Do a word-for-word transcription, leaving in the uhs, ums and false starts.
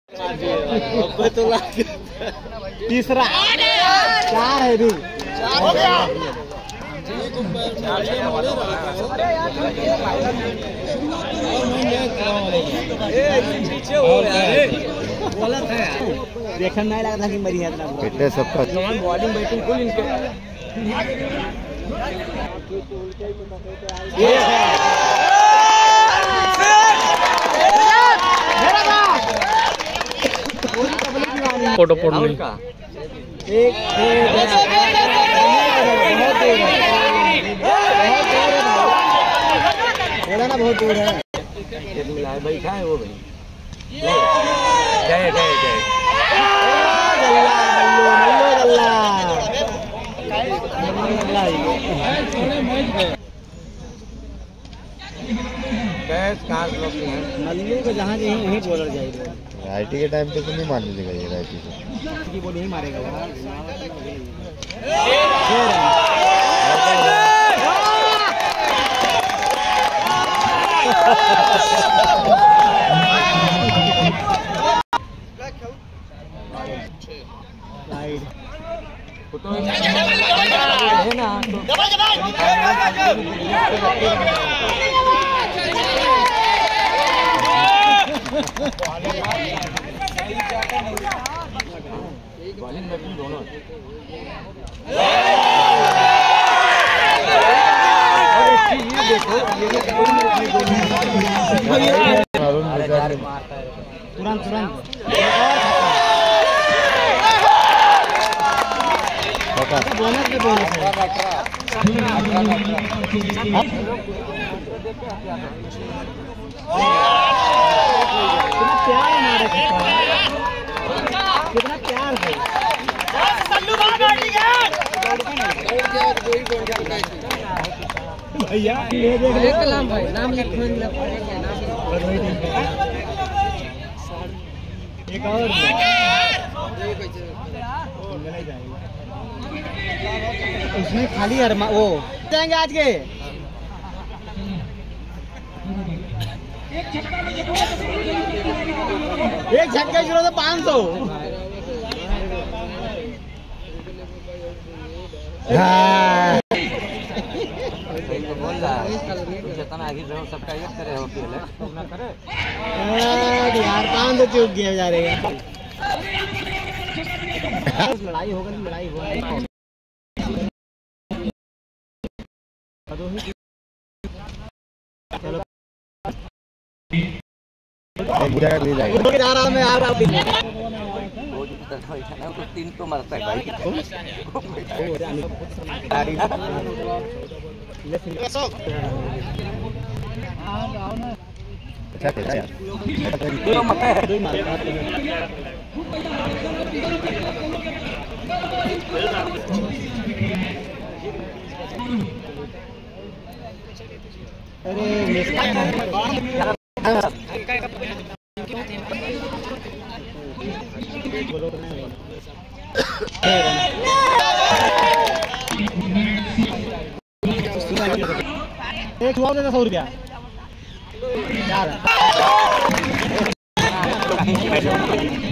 तीसरा चार है भी हो गया। देखने नहीं लगा था कि मरी है इतना सबका बॉलिंग बैटिंग फुल इनके फोटो फोटो एक ना बहुत दूर है भाई कहाँ है वो भाई जय जय जय मल्लू को जहाँ यहीं बॉलर जाएगा राइटी के टाइम पे तो नहीं मारने देगा ये राइटी को की बॉल नहीं मारेगा तो है ना बॉलिंग बैटिंग दोनों तुरंत तुरंत बोनस पे बोनस प्यार हमारे कितना प्यार है भैया भाई नाम लिखो एक और उसमें खाली अरमा वो जाएंगे आज के एक झटका शुरू तो पाँच सौ बोल रहा जितना आगे रहो सबका एक करे हो यार पाँच सौ चूक गया जा रहे हैं लड़ाई होगा लड़ाई होगा चलो जा रहा मैं आ रहा हूँ तीन तो मरता है भाई एक हुआ देता सौ रुपया यार